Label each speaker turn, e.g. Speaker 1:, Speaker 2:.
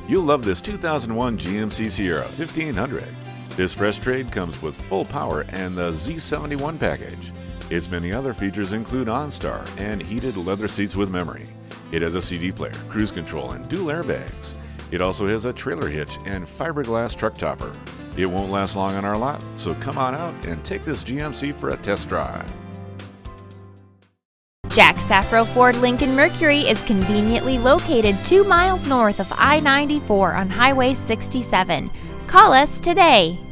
Speaker 1: You'll love this 2001 GMC Sierra 1500. This fresh trade comes with full power and the Z71 package. Its many other features include OnStar and heated leather seats with memory. It has a CD player, cruise control, and dual airbags. It also has a trailer hitch and fiberglass truck topper. It won't last long on our lot, so come on out and take this GMC for a test drive.
Speaker 2: Jack's Safro Ford Lincoln Mercury is conveniently located 2 miles north of I-94 on Highway 67. Call us today.